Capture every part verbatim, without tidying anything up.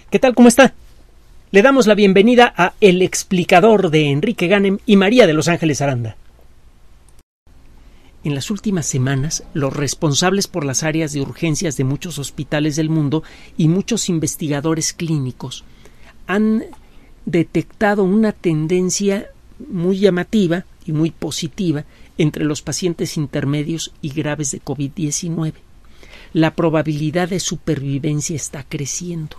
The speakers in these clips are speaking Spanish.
¿Qué tal? ¿Cómo está? Le damos la bienvenida a El Explicador de Enrique Ganem y María de Los Ángeles Aranda. En las últimas semanas, los responsables por las áreas de urgencias de muchos hospitales del mundo y muchos investigadores clínicos han detectado una tendencia muy llamativa y muy positiva entre los pacientes intermedios y graves de COVID diecinueve. La probabilidad de supervivencia está creciendo.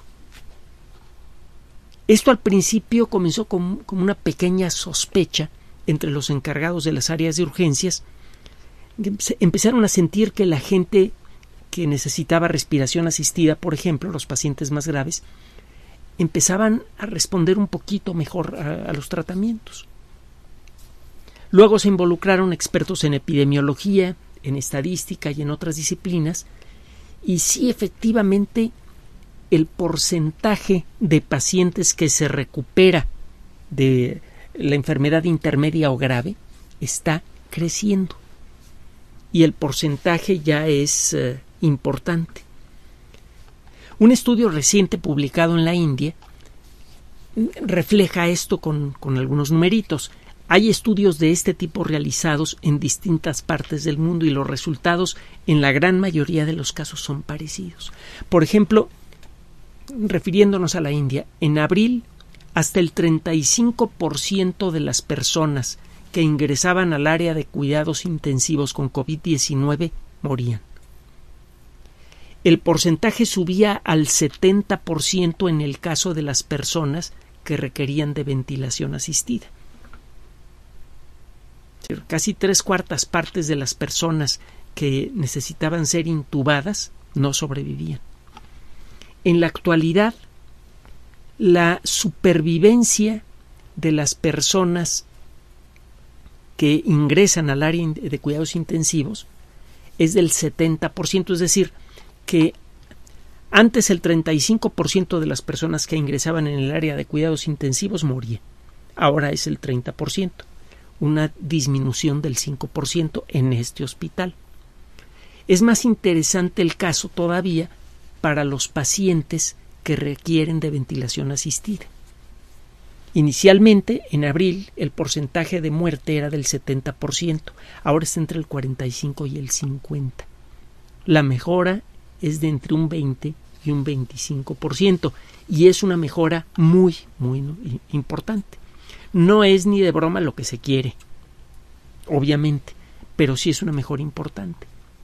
Esto al principio comenzó como, como una pequeña sospecha entre los encargados de las áreas de urgencias. Empezaron a sentir que la gente que necesitaba respiración asistida, por ejemplo, los pacientes más graves, empezaban a responder un poquito mejor a, a los tratamientos. Luego se involucraron expertos en epidemiología, en estadística y en otras disciplinas, y sí, efectivamente, el porcentaje de pacientes que se recupera de la enfermedad intermedia o grave está creciendo. Y el porcentaje ya es eh, importante. Un estudio reciente publicado en la India refleja esto con, con algunos numeritos. Hay estudios de este tipo realizados en distintas partes del mundo y los resultados en la gran mayoría de los casos son parecidos. Por ejemplo, refiriéndonos a la India, en abril hasta el treinta y cinco por ciento de las personas que ingresaban al área de cuidados intensivos con COVID diecinueve morían. El porcentaje subía al setenta por ciento en el caso de las personas que requerían de ventilación asistida. Casi tres cuartas partes de las personas que necesitaban ser intubadas no sobrevivían. En la actualidad, la supervivencia de las personas que ingresan al área de cuidados intensivos es del setenta por ciento, es decir, que antes el treinta y cinco por ciento de las personas que ingresaban en el área de cuidados intensivos morían. Ahora es el treinta por ciento, una disminución del cinco por ciento en este hospital. Es más interesante el caso todavía para los pacientes que requieren de ventilación asistida. Inicialmente, en abril, el porcentaje de muerte era del setenta por ciento, ahora está entre el cuarenta y cinco y el cincuenta. La mejora es de entre un veinte y un veinticinco por ciento y es una mejora muy, muy importante. No es ni de broma lo que se quiere, obviamente, pero sí es una mejora importante.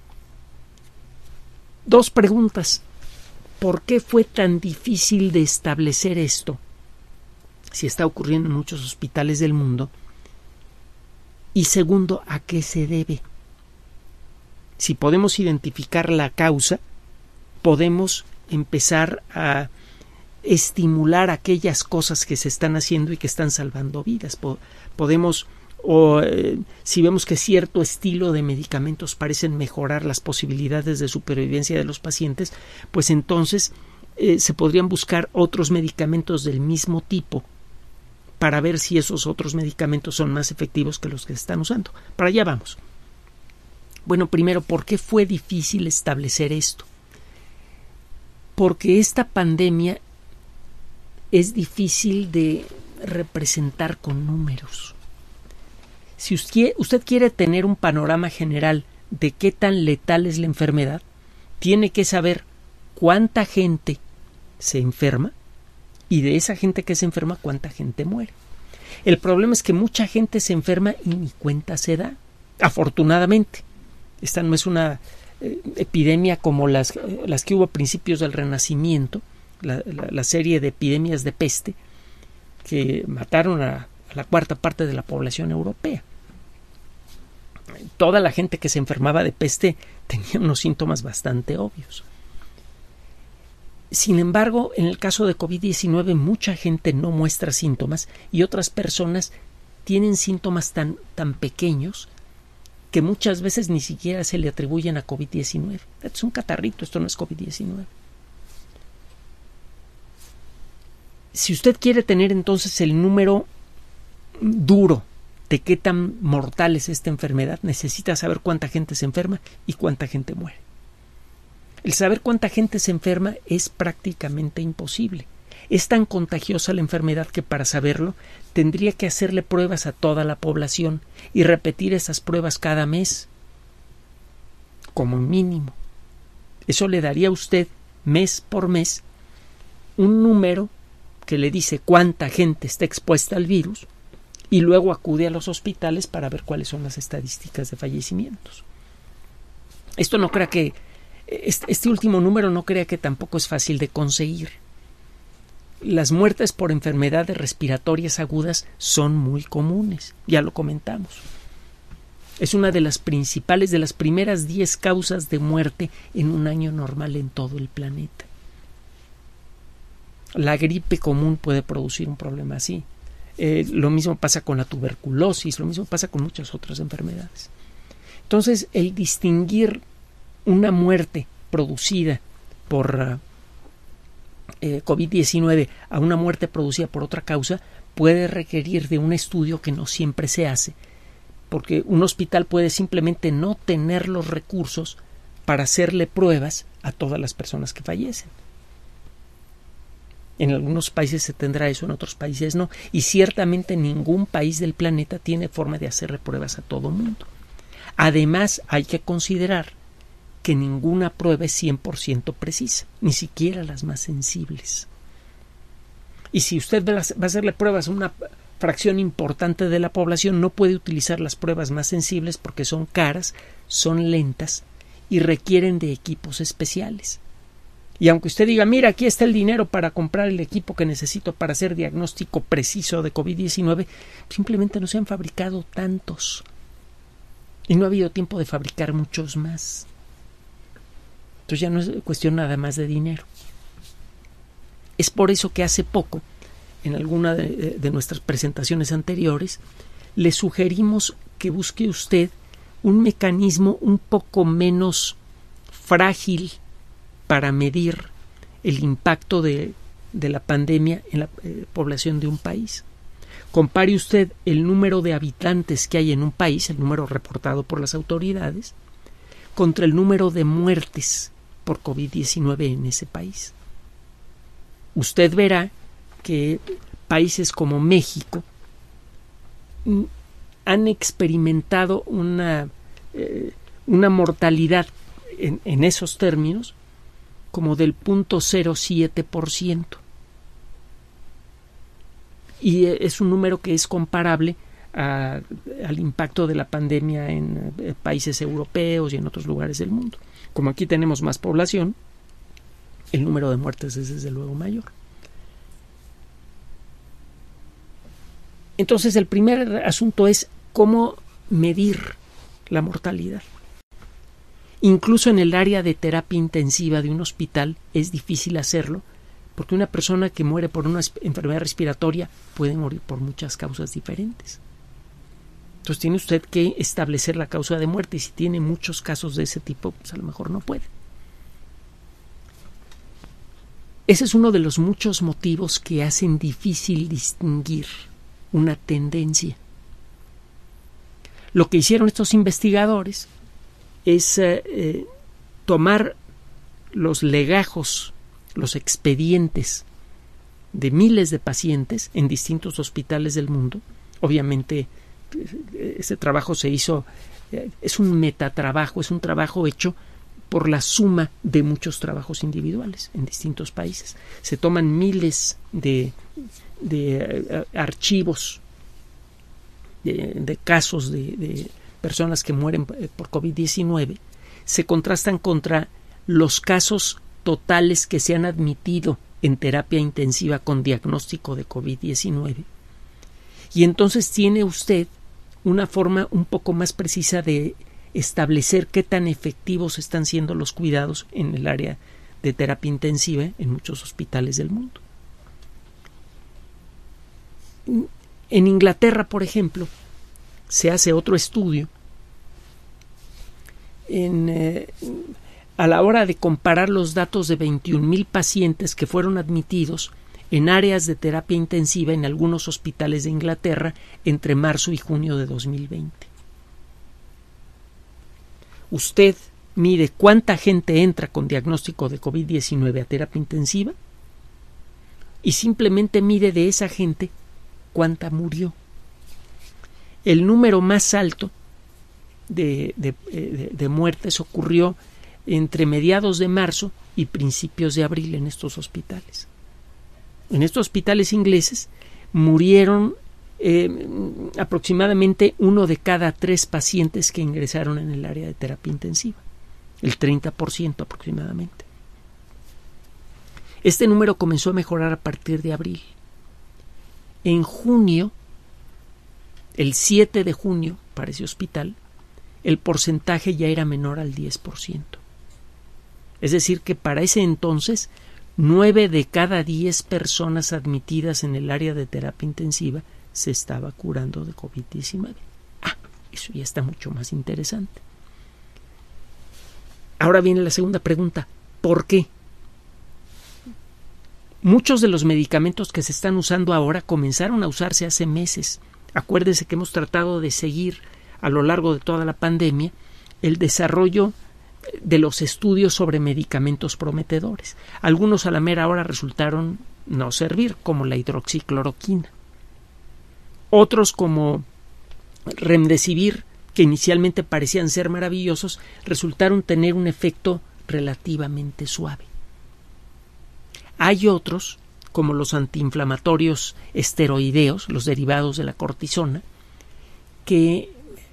Dos preguntas. ¿Por qué fue tan difícil de establecer esto? Si está ocurriendo en muchos hospitales del mundo. Y segundo, ¿a qué se debe? Si podemos identificar la causa, podemos empezar a estimular aquellas cosas que se están haciendo y que están salvando vidas. Podemos, o eh, si vemos que cierto estilo de medicamentos parecen mejorar las posibilidades de supervivencia de los pacientes, pues entonces eh, se podrían buscar otros medicamentos del mismo tipo para ver si esos otros medicamentos son más efectivos que los que se están usando. Para allá vamos. Bueno, primero, ¿por qué fue difícil establecer esto? Porque esta pandemia es difícil de representar con números. Si usted, usted quiere tener un panorama general de qué tan letal es la enfermedad, tiene que saber cuánta gente se enferma y de esa gente que se enferma, cuánta gente muere. El problema es que mucha gente se enferma y ni cuenta se da, afortunadamente. Esta no es una eh, epidemia como las, eh, las que hubo a principios del Renacimiento, la, la, la serie de epidemias de peste que mataron a, a la cuarta parte de la población europea. Toda la gente que se enfermaba de peste tenía unos síntomas bastante obvios. Sin embargo, en el caso de COVID diecinueve, mucha gente no muestra síntomas y otras personas tienen síntomas tan, tan pequeños que muchas veces ni siquiera se le atribuyen a COVID diecinueve. Esto es un catarrito, esto no es COVID diecinueve. Si usted quiere tener entonces el número duro de qué tan mortal es esta enfermedad, necesita saber cuánta gente se enferma y cuánta gente muere. El saber cuánta gente se enferma es prácticamente imposible. Es tan contagiosa la enfermedad que para saberlo tendría que hacerle pruebas a toda la población y repetir esas pruebas cada mes, como mínimo. Eso le daría a usted, mes por mes, un número que le dice cuánta gente está expuesta al virus y luego acude a los hospitales para ver cuáles son las estadísticas de fallecimientos. Esto no crea que, este, este último número no crea que tampoco es fácil de conseguir. Las muertes por enfermedades respiratorias agudas son muy comunes, ya lo comentamos. Es una de las principales, de las primeras diez causas de muerte en un año normal en todo el planeta. La gripe común puede producir un problema así. Eh, lo mismo pasa con la tuberculosis, lo mismo pasa con muchas otras enfermedades. Entonces, el distinguir una muerte producida por uh, eh, COVID diecinueve a una muerte producida por otra causa puede requerir de un estudio que no siempre se hace, porque un hospital puede simplemente no tener los recursos para hacerle pruebas a todas las personas que fallecen. En algunos países se tendrá eso, en otros países no, y ciertamente ningún país del planeta tiene forma de hacerle pruebas a todo mundo. Además, hay que considerar que ninguna prueba es cien por ciento precisa, ni siquiera las más sensibles. Y si usted va a hacerle pruebas a una fracción importante de la población, no puede utilizar las pruebas más sensibles porque son caras, son lentas y requieren de equipos especiales. Y aunque usted diga, mira, aquí está el dinero para comprar el equipo que necesito para hacer diagnóstico preciso de COVID diecinueve, simplemente no se han fabricado tantos. Y no ha habido tiempo de fabricar muchos más. Entonces ya no es cuestión nada más de dinero. Es por eso que hace poco, en alguna de, de nuestras presentaciones anteriores, le sugerimos que busque usted un mecanismo un poco menos frágil para medir el impacto de, de la pandemia en la eh, población de un país. Compare usted el número de habitantes que hay en un país, el número reportado por las autoridades, contra el número de muertes por COVID diecinueve en ese país. Usted verá que países como México han experimentado una, eh, una mortalidad en, en esos términos como del punto cero siete por ciento. Y es un número que es comparable a, al impacto de la pandemia en eh, países europeos y en otros lugares del mundo. Como aquí tenemos más población, el número de muertes es desde luego mayor. Entonces, el primer asunto es cómo medir la mortalidad. Incluso en el área de terapia intensiva de un hospital es difícil hacerlo, porque una persona que muere por una enfermedad respiratoria puede morir por muchas causas diferentes. Entonces tiene usted que establecer la causa de muerte, y si tiene muchos casos de ese tipo, pues a lo mejor no puede. Ese es uno de los muchos motivos que hacen difícil distinguir una tendencia. Lo que hicieron estos investigadores es eh, eh, tomar los legajos, los expedientes de miles de pacientes en distintos hospitales del mundo. Obviamente, ese trabajo se hizo, eh, es un metatrabajo, es un trabajo hecho por la suma de muchos trabajos individuales en distintos países. Se toman miles de, de uh, archivos de, de casos de, de personas que mueren por COVID diecinueve, se contrastan contra los casos totales que se han admitido en terapia intensiva con diagnóstico de COVID diecinueve. Y entonces tiene usted una forma un poco más precisa de establecer qué tan efectivos están siendo los cuidados en el área de terapia intensiva en muchos hospitales del mundo. En Inglaterra, por ejemplo, se hace otro estudio en, eh, a la hora de comparar los datos de veintiún mil pacientes que fueron admitidos en áreas de terapia intensiva en algunos hospitales de Inglaterra entre marzo y junio de dos mil veinte. Usted mide cuánta gente entra con diagnóstico de COVID diecinueve a terapia intensiva y simplemente mide de esa gente cuánta murió. El número más alto de, de, de, de muertes ocurrió entre mediados de marzo y principios de abril en estos hospitales. En estos hospitales ingleses murieron eh, aproximadamente uno de cada tres pacientes que ingresaron en el área de terapia intensiva, el treinta por ciento aproximadamente. Este número comenzó a mejorar a partir de abril. En junio, el siete de junio, para ese hospital, el porcentaje ya era menor al diez por ciento. Es decir, que para ese entonces, nueve de cada diez personas admitidas en el área de terapia intensiva se estaba curando de COVID diecinueve. Ah, eso ya está mucho más interesante. Ahora viene la segunda pregunta. ¿Por qué? Muchos de los medicamentos que se están usando ahora comenzaron a usarse hace meses. Acuérdese que hemos tratado de seguir a lo largo de toda la pandemia el desarrollo de los estudios sobre medicamentos prometedores. Algunos a la mera hora resultaron no servir, como la hidroxicloroquina. Otros, como Remdesivir, que inicialmente parecían ser maravillosos, resultaron tener un efecto relativamente suave. Hay otros, como los antiinflamatorios esteroideos, los derivados de la cortisona, que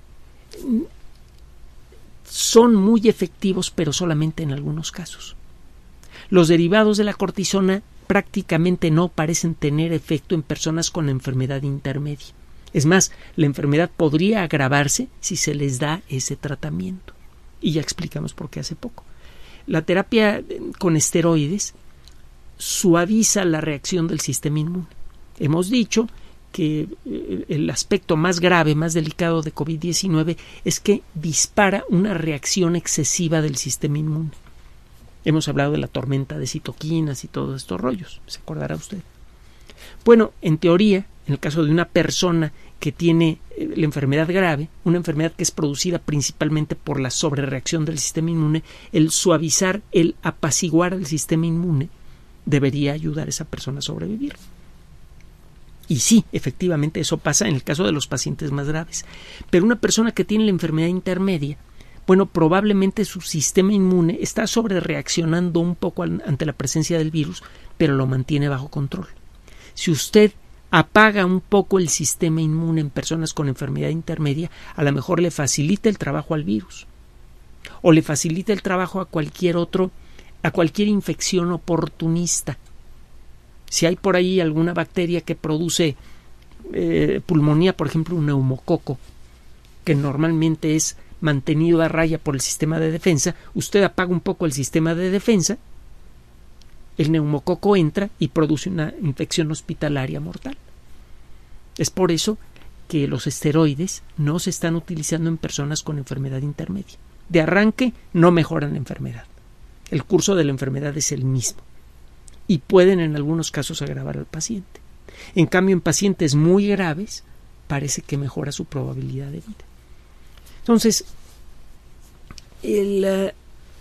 son muy efectivos, pero solamente en algunos casos. Los derivados de la cortisona prácticamente no parecen tener efecto en personas con enfermedad intermedia. Es más, la enfermedad podría agravarse si se les da ese tratamiento. Y ya explicamos por qué hace poco. La terapia con esteroides suaviza la reacción del sistema inmune. Hemos dicho que el aspecto más grave, más delicado de COVID diecinueve es que dispara una reacción excesiva del sistema inmune. Hemos hablado de la tormenta de citoquinas y todos estos rollos, ¿se acordará usted? Bueno, en teoría, en el caso de una persona que tiene la enfermedad grave, una enfermedad que es producida principalmente por la sobrereacción del sistema inmune, el suavizar, el apaciguar el sistema inmune debería ayudar a esa persona a sobrevivir. Y sí, efectivamente eso pasa en el caso de los pacientes más graves. Pero una persona que tiene la enfermedad intermedia, bueno, probablemente su sistema inmune está sobrereaccionando un poco ante la presencia del virus, pero lo mantiene bajo control. Si usted apaga un poco el sistema inmune en personas con enfermedad intermedia, a lo mejor le facilita el trabajo al virus o le facilita el trabajo a cualquier otro a cualquier infección oportunista. Si hay por ahí alguna bacteria que produce eh, pulmonía, por ejemplo un neumococo, que normalmente es mantenido a raya por el sistema de defensa, usted apaga un poco el sistema de defensa, el neumococo entra y produce una infección hospitalaria mortal. Es por eso que los esteroides no se están utilizando en personas con enfermedad intermedia. De arranque no mejoran la enfermedad. El curso de la enfermedad es el mismo y pueden en algunos casos agravar al paciente. En cambio, en pacientes muy graves parece que mejora su probabilidad de vida. Entonces, el, uh,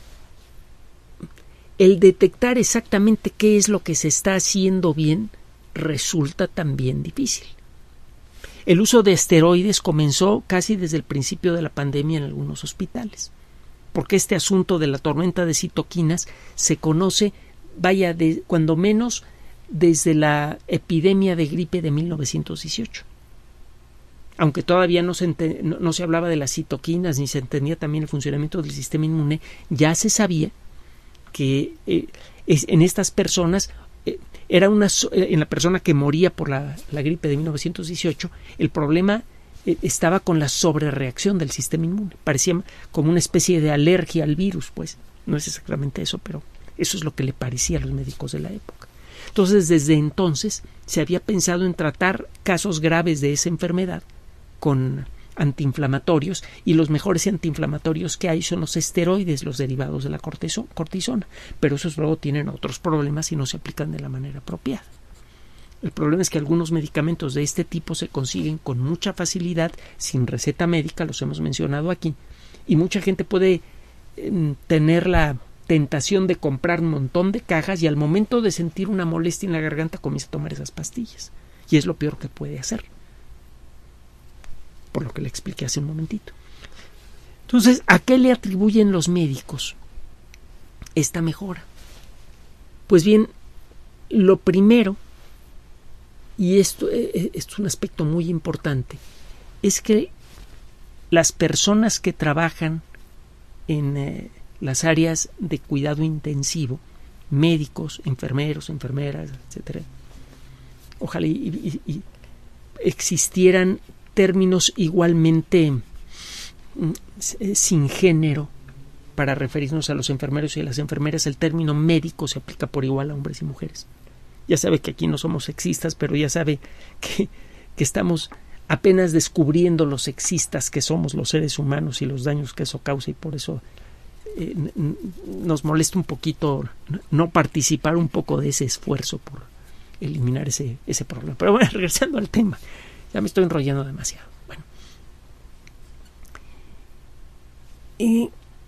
el detectar exactamente qué es lo que se está haciendo bien resulta también difícil. El uso de esteroides comenzó casi desde el principio de la pandemia en algunos hospitales, porque este asunto de la tormenta de citoquinas se conoce, vaya, de, cuando menos desde la epidemia de gripe de mil novecientos dieciocho. Aunque todavía no se, ente, no, no se hablaba de las citoquinas ni se entendía también el funcionamiento del sistema inmune, ya se sabía que eh, es, en estas personas, eh, era una, en la persona que moría por la, la gripe de mil novecientos dieciocho, el problema estaba con la sobrereacción del sistema inmune. Parecía como una especie de alergia al virus, pues. No es exactamente eso, pero eso es lo que le parecía a los médicos de la época. Entonces, desde entonces, se había pensado en tratar casos graves de esa enfermedad con antiinflamatorios, y los mejores antiinflamatorios que hay son los esteroides, los derivados de la cortisona. Pero esos luego tienen otros problemas y no se aplican de la manera apropiada. El problema es que algunos medicamentos de este tipo se consiguen con mucha facilidad, sin receta médica, los hemos mencionado aquí, y mucha gente puede eh, tener la tentación de comprar un montón de cajas y al momento de sentir una molestia en la garganta comienza a tomar esas pastillas. Y es lo peor que puede hacer. Por lo que le expliqué hace un momentito. Entonces, ¿a qué le atribuyen los médicos esta mejora? Pues bien, lo primero, y esto, esto es un aspecto muy importante, es que las personas que trabajan en eh, las áreas de cuidado intensivo, médicos, enfermeros, enfermeras, etcétera, ojalá y, y, y existieran términos igualmente mm, sin género para referirnos a los enfermeros y a las enfermeras. El término médico se aplica por igual a hombres y mujeres. Ya sabe que aquí no somos sexistas, pero ya sabe que, que estamos apenas descubriendo los sexistas que somos los seres humanos y los daños que eso causa, y por eso eh, nos molesta un poquito no participar un poco de ese esfuerzo por eliminar ese, ese problema. Pero bueno, regresando al tema, ya me estoy enrollando demasiado. Bueno, y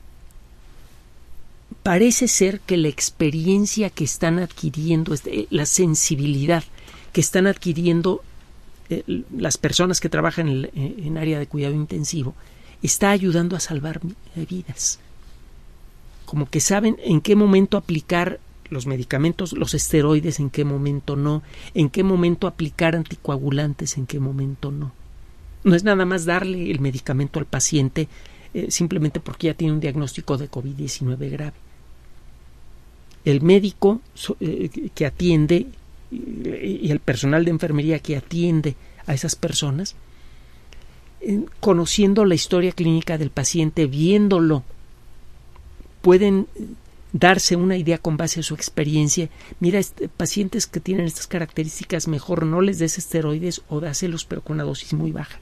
parece ser que la experiencia que están adquiriendo, la sensibilidad que están adquiriendo eh, las personas que trabajan en, en área de cuidado intensivo, está ayudando a salvar vidas. Como que saben en qué momento aplicar los medicamentos, los esteroides, en qué momento no, en qué momento aplicar anticoagulantes, en qué momento no. No es nada más darle el medicamento al paciente eh, simplemente porque ya tiene un diagnóstico de COVID diecinueve grave. El médico eh, que atiende y el personal de enfermería que atiende a esas personas, eh, conociendo la historia clínica del paciente, viéndolo, pueden darse una idea con base a su experiencia. Mira, este, pacientes que tienen estas características, mejor no les des esteroides o dáselos pero con una dosis muy baja.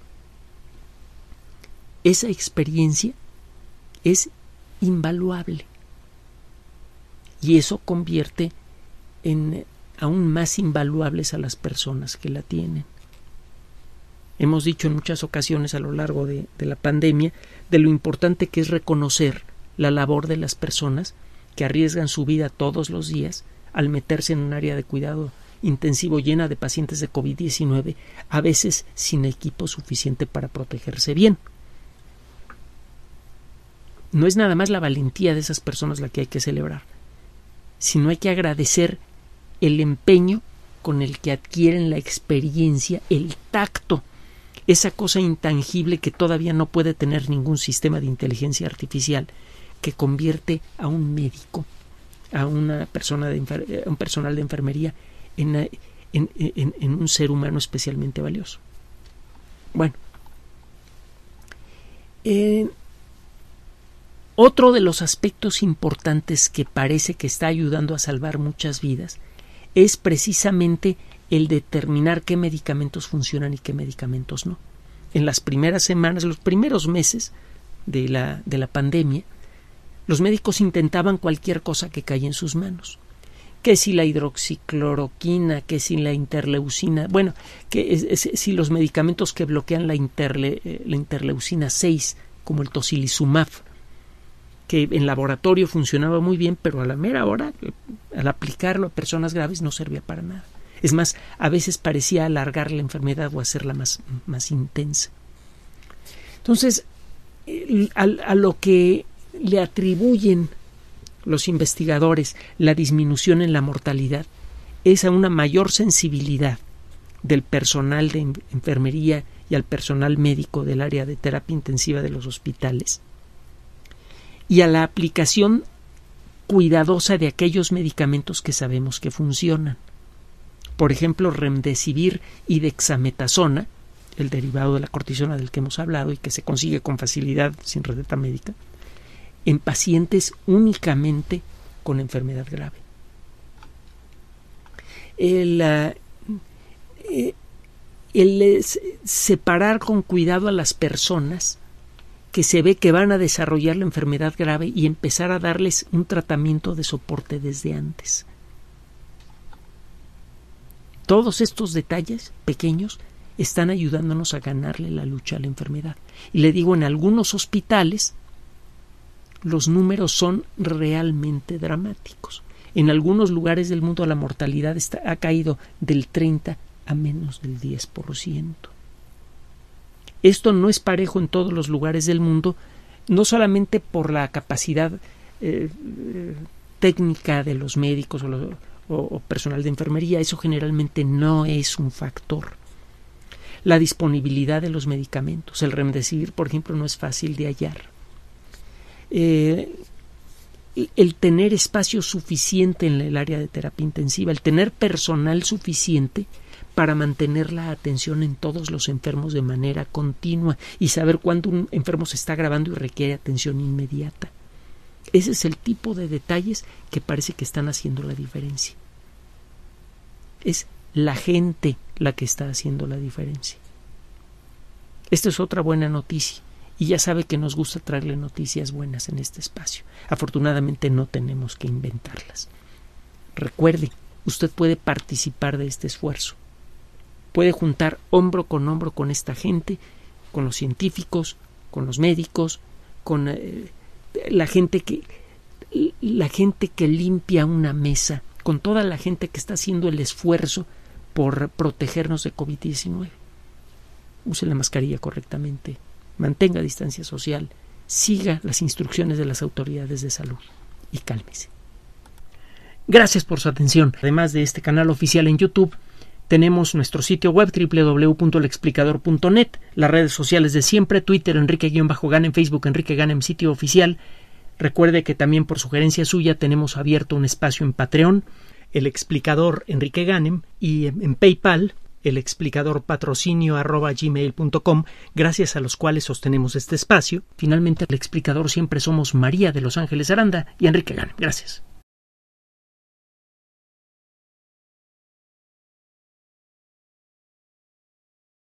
Esa experiencia es invaluable. Y eso convierte en aún más invaluables a las personas que la tienen. Hemos dicho en muchas ocasiones a lo largo de, de la pandemia de lo importante que es reconocer la labor de las personas que arriesgan su vida todos los días al meterse en un área de cuidado intensivo llena de pacientes de COVID diecinueve, a veces sin equipo suficiente para protegerse bien. No es nada más la valentía de esas personas la que hay que celebrar, sino hay que agradecer el empeño con el que adquieren la experiencia, el tacto, esa cosa intangible que todavía no puede tener ningún sistema de inteligencia artificial, que convierte a un médico, a una persona de enfer- a un personal de enfermería en, en, en, en un ser humano especialmente valioso. Bueno, eh, otro de los aspectos importantes que parece que está ayudando a salvar muchas vidas es precisamente el determinar qué medicamentos funcionan y qué medicamentos no. En las primeras semanas, los primeros meses de la, de la pandemia, los médicos intentaban cualquier cosa que caía en sus manos. Que si la hidroxicloroquina, que si la interleucina, bueno, que es, es, si los medicamentos que bloquean la, interle, la interleucina seis, como el tocilizumab, que en laboratorio funcionaba muy bien, pero a la mera hora, al aplicarlo a personas graves, no servía para nada. Es más, a veces parecía alargar la enfermedad o hacerla más, más intensa. Entonces, a, a lo que le atribuyen los investigadores la disminución en la mortalidad es a una mayor sensibilidad del personal de enfermería y al personal médico del área de terapia intensiva de los hospitales, y a la aplicación cuidadosa de aquellos medicamentos que sabemos que funcionan. Por ejemplo, remdesivir y dexametasona, el derivado de la cortisona del que hemos hablado y que se consigue con facilidad sin receta médica, en pacientes únicamente con enfermedad grave. El, uh, el separar con cuidado a las personas que se ve que van a desarrollar la enfermedad grave y empezar a darles un tratamiento de soporte desde antes. Todos estos detalles pequeños están ayudándonos a ganarle la lucha a la enfermedad. Y le digo, en algunos hospitales los números son realmente dramáticos. En algunos lugares del mundo la mortalidad está, ha caído del treinta a menos del diez por ciento. Esto no es parejo en todos los lugares del mundo, no solamente por la capacidad eh, técnica de los médicos o, lo, o, o personal de enfermería, eso generalmente no es un factor. La disponibilidad de los medicamentos, el Remdesivir, por ejemplo, no es fácil de hallar. Eh, el tener espacio suficiente en el área de terapia intensiva, el tener personal suficiente para mantener la atención en todos los enfermos de manera continua y saber cuándo un enfermo se está agravando y requiere atención inmediata. Ese es el tipo de detalles que parece que están haciendo la diferencia. Es la gente la que está haciendo la diferencia. Esta es otra buena noticia. Y ya sabe que nos gusta traerle noticias buenas en este espacio. Afortunadamente no tenemos que inventarlas. Recuerde, usted puede participar de este esfuerzo. Puede juntar hombro con hombro con esta gente, con los científicos, con los médicos, con eh, la gente que la gente que limpia una mesa, con toda la gente que está haciendo el esfuerzo por protegernos de COVID diecinueve. Use la mascarilla correctamente. Mantenga distancia social, siga las instrucciones de las autoridades de salud y cálmese. Gracias por su atención. Además de este canal oficial en YouTube, tenemos nuestro sitio web doble u doble u doble u punto el explicador punto net, las redes sociales de siempre, Twitter Enrique-Ganem, Facebook Enrique Ganem, sitio oficial. Recuerde que también por sugerencia suya tenemos abierto un espacio en Patreon, el explicador Enrique Ganem, y en PayPal, el explicador patrocinio arroba gmail punto com, gracias a los cuales sostenemos este espacio. Finalmente, el explicador siempre somos María de Los Ángeles Aranda y Enrique Ganem. Gracias.